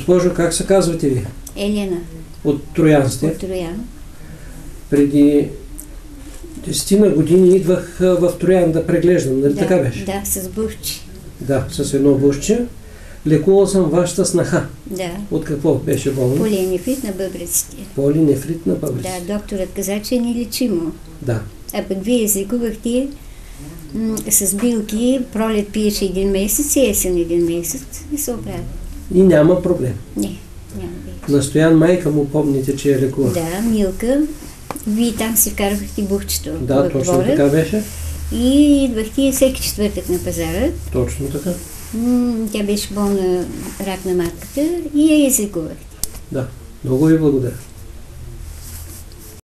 Госпожо, как се казвате ви? Елена. От Троян сте? От Троян. Преди 10 години идвах в Троян да преглеждам, нали така беше? Да, с бушчи. Да, с едно бушче. Лекувал съм вашата снаха. Да. От какво беше болна? Полинефрит на бъбреците. Полинефрит на бъбреците. Да, докторът каза, че е нелечимо. Да. А пък вие излекувахте с билки, пролет пиеше 1 месец и есен 1 месец и се оправи. И няма проблем. Не, няма вече. Настоян майка му помните, че я лекува. Да, Милка. Вие там си вкарвахте бухчето. Да, точно така беше. И идвахте всеки четвъртък на пазара. Точно така. Тя беше болна рак на матката и я излекувахте. Да, много ви благодаря.